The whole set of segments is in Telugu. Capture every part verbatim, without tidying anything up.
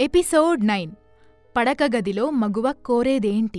ఎపిసోడ్ నైన్ పడకగదిలో మగువ కోరేదేంటి?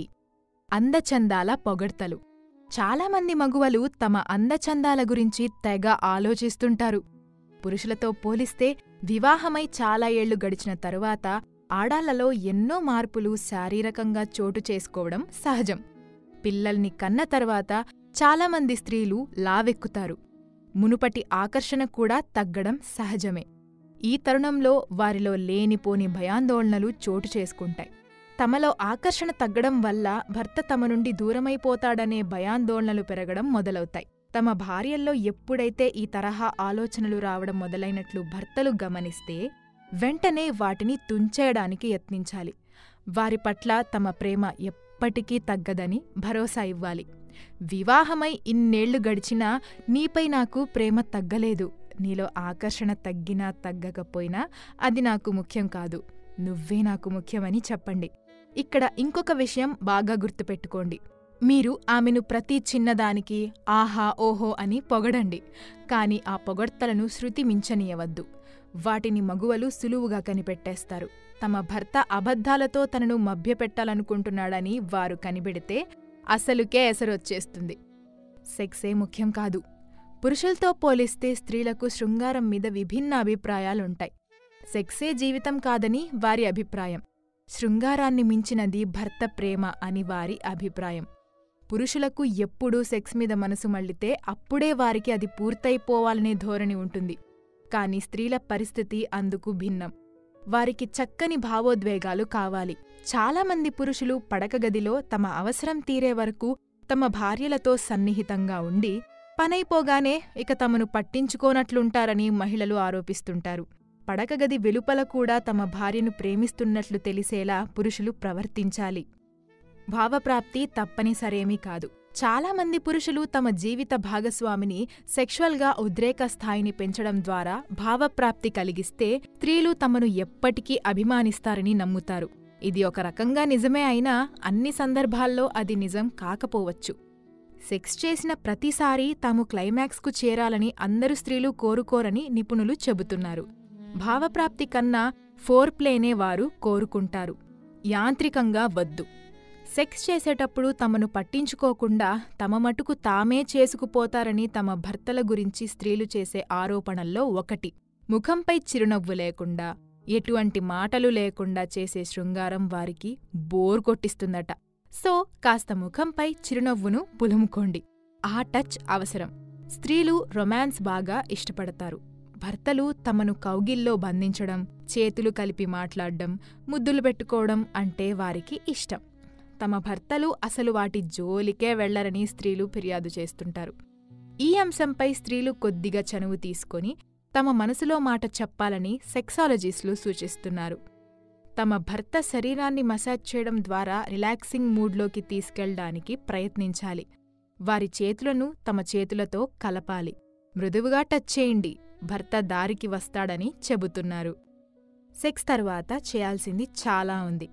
అందచందాల పొగడ్తలు. చాలామంది మగువలు తమ అందచందాల గురించి తెగ ఆలోచిస్తుంటారు. పురుషులతో పోలిస్తే వివాహమై చాలా ఏళ్లు గడిచిన తరువాత ఆడాళ్లలో ఎన్నో మార్పులు శారీరకంగా చోటు చేసుకోవడం సహజం. పిల్లల్ని కన్న తర్వాత చాలామంది స్త్రీలు లావెక్కుతారు. మునుపటి ఆకర్షణ కూడా తగ్గడం సహజమే. ఈ తరుణంలో వారిలో లేనిపోని భయాందోళనలు చోటు చేసుకుంటాయి. తమలో ఆకర్షణ తగ్గడం వల్ల భర్త తమ నుండి దూరమైపోతాడనే భయాందోళనలు పెరగడం మొదలవుతాయి. తమ భార్యల్లో ఎప్పుడైతే ఈ తరహా ఆలోచనలు రావడం మొదలైనట్లు భర్తలు గమనిస్తే వెంటనే వాటిని తుంచేయడానికి యత్నించాలి. వారి పట్ల తమ ప్రేమ ఎప్పటికీ తగ్గదని భరోసా ఇవ్వాలి. వివాహమై ఇన్నేళ్లు గడిచినా నీపై నాకు ప్రేమ తగ్గలేదు, నీలో ఆకర్షణ తగ్గినా తగ్గకపోయినా అది నాకు ముఖ్యం కాదు, నువ్వే నాకు ముఖ్యమని చెప్పండి. ఇక్కడ ఇంకొక విషయం బాగా గుర్తుపెట్టుకోండి. మీరు ఆమెను ప్రతి చిన్నదానికి ఆహా ఓహో అని పొగడండి, కాని ఆ పొగడ్తలను శృతి మించనీయవద్దు. వాటిని మగువలు సులువుగా కనిపెట్టేస్తారు. తమ భర్త అబద్ధాలతో తనను మభ్యపెట్టాలనుకుంటున్నాడని వారు కనిపెడితే అసలుకే ఎసరొచ్చేస్తుంది. సెక్సే ముఖ్యం కాదు. పురుషులతో పోలిస్తే స్త్రీలకు శృంగారం మీద విభిన్న అభిప్రాయాలుంటాయి. సెక్సే జీవితం కాదని వారి అభిప్రాయం. శృంగారాన్ని మించినది భర్త ప్రేమ అని వారి అభిప్రాయం. పురుషులకు ఎప్పుడూ సెక్స్ మీద మనసు మళ్లితే అప్పుడే వారికి అది పూర్తయిపోవాలనే ధోరణి ఉంటుంది. కాని స్త్రీల పరిస్థితి అందుకు భిన్నం. వారికి చక్కని భావోద్వేగాలు కావాలి. చాలామంది పురుషులు పడకగదిలో తమ అవసరం తీరే వరకు తమ భార్యలతో సన్నిహితంగా ఉండి పనైపోగానే ఇక తమను పట్టించుకోనట్లుంటారని మహిళలు ఆరోపిస్తుంటారు. పడకగది వెలుపల కూడా తమ భార్యను ప్రేమిస్తున్నట్లు తెలిసేలా పురుషులు ప్రవర్తించాలి. భావప్రాప్తి తప్పనిసరేమీ కాదు. చాలామంది పురుషులు తమ జీవిత భాగస్వామిని సెక్షువల్గా ఉద్రేక స్థాయిని పెంచడం ద్వారా భావప్రాప్తి కలిగిస్తే స్త్రీలు తమను ఎప్పటికీ అభిమానిస్తారని నమ్ముతారు. ఇది ఒక రకంగా నిజమే అయినా అన్ని సందర్భాల్లో అది నిజం కాకపోవచ్చు. సెక్స్ చేసిన ప్రతిసారీ తాము క్లైమాక్స్కు చేరాలని అందరు స్త్రీలు కోరుకోరని నిపుణులు చెబుతున్నారు. భావప్రాప్తి కన్నా ఫోర్ ప్లేనే వారు కోరుకుంటారు. యాంత్రికంగా వద్దు. సెక్స్ చేసేటప్పుడు తమను పట్టించుకోకుండా తమ మటుకు తామే చేసుకుపోతారని తమ భర్తల గురించి స్త్రీలు చేసే ఆరోపణల్లో ఒకటి. ముఖంపై చిరునవ్వు లేకుండా, ఎటువంటి మాటలు లేకుండా చేసే శృంగారం వారికి బోర్ కొట్టిస్తుందట. సో కాస్త ముఖంపై చిరునవ్వును పులుముకోండి. ఆ టచ్ అవసరం. స్త్రీలు రొమాన్స్ బాగా ఇష్టపడతారు. భర్తలు తమను కౌగిల్లో బంధించడం, చేతులు కలిపి మాట్లాడ్డం, ముద్దులు పెట్టుకోవడం అంటే వారికి ఇష్టం. తమ భర్తలు అసలు వాటి జోలికే వెళ్లరని స్త్రీలు ఫిర్యాదు చేస్తుంటారు. ఈ అంశంపై స్త్రీలు కొద్దిగా చనువు తీసుకొని తమ మనసులో మాట చెప్పాలని సెక్సాలజిస్టులు సూచిస్తున్నారు. తమ భర్త శరీరాన్ని మసాజ్ చేయడం ద్వారా రిలాక్సింగ్ మూడ్లోకి తీసుకెళ్లడానికి ప్రయత్నించాలి. వారి చేతులను తమ చేతులతో కలపాలి. మృదువుగా టచ్ చేయండి, భర్త దారికి వస్తాడని చెబుతున్నారు. సెక్స్ తరువాత చేయాల్సింది చాలా ఉంది.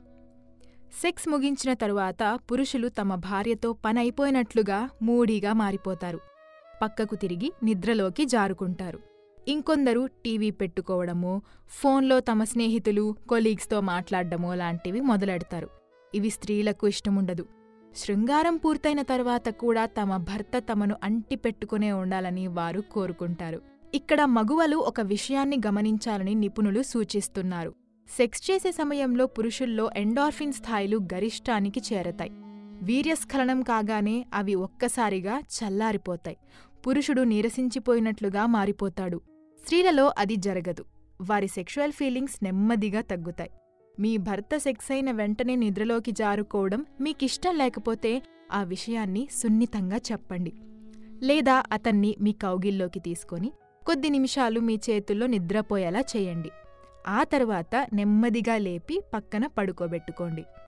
సెక్స్ ముగించిన తరువాత పురుషులు తమ భార్యతో పనైపోయినట్లుగా మూడీగా మారిపోతారు. పక్కకు తిరిగి నిద్రలోకి జారుకుంటారు. ఇంకొందరు టీవీ పెట్టుకోవడమో, ఫోన్లో తమ స్నేహితులు కొలీగ్స్తో మాట్లాడ్డమో లాంటివి మొదలెడతారు. ఇవి స్త్రీలకు ఇష్టముండదు. శృంగారం పూర్తయిన తరువాత కూడా తమ భర్త తమను అంటి పెట్టుకునే ఉండాలని వారు కోరుకుంటారు. ఇక్కడ మగువలు ఒక విషయాన్ని గమనించాలని నిపుణులు సూచిస్తున్నారు. సెక్స్ చేసే సమయంలో పురుషుల్లో ఎండార్ఫిన్ స్థాయిలు గరిష్టానికి చేరతాయి. వీర్యస్ఖలనం కాగానే అవి ఒక్కసారిగా చల్లారిపోతాయి. పురుషుడు నీరసించిపోయినట్లుగా మారిపోతాడు. స్త్రీలలో అది జరగదు. వారి సెక్షువల్ ఫీలింగ్స్ నెమ్మదిగా తగ్గుతాయి. మీ భర్త సెక్స్ అయిన వెంటనే నిద్రలోకి జారుకోవడం మీకిష్టం లేకపోతే ఆ విషయాన్ని సున్నితంగా చెప్పండి. లేదా అతన్ని మీ కౌగిల్లోకి తీసుకొని కొద్ది నిమిషాలు మీ చేతుల్లో నిద్రపోయేలా చేయండి. ఆ తర్వాత నెమ్మదిగా లేపి పక్కన పడుకోబెట్టుకోండి.